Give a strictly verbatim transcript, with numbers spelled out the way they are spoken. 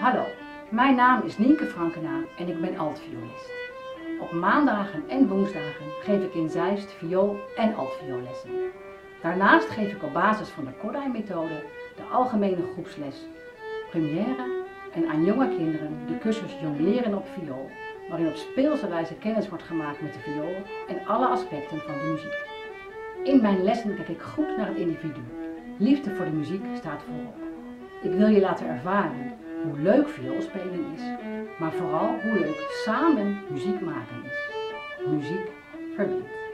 Hallo, mijn naam is Nienke Frankena en ik ben altviolist. Op maandagen en woensdagen geef ik in Zeist viool- en altvioollessen. Daarnaast geef ik op basis van de Kodály-methode de algemene groepsles première en aan jonge kinderen de cursus Jong Leren op viool, waarin op speelse wijze kennis wordt gemaakt met de viool en alle aspecten van de muziek. In mijn lessen kijk ik goed naar het individu. Liefde voor de muziek staat voorop. Ik wil je laten ervaren hoe leuk vioolspelen is, maar vooral hoe leuk samen muziek maken is. Muziek verbindt.